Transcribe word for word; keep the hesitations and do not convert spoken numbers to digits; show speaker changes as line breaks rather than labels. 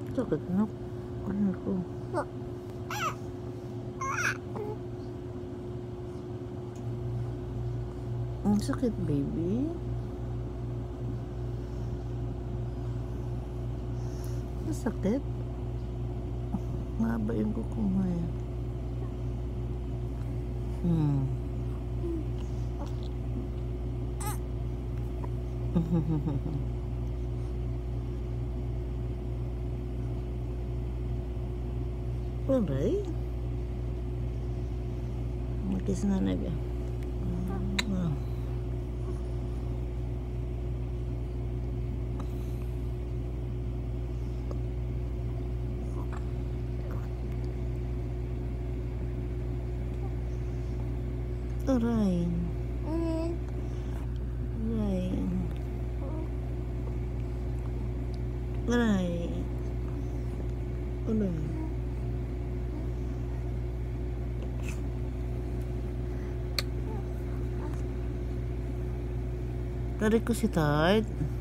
Sakit na. Ano ko? Ang sakit, baby. Ang sakit. Mahaba yung kuko mo eh. Hmm. Alright. Magkis na na ba? Ah. Alright. Alright. Alright. Alright. Tarik ko si Tart.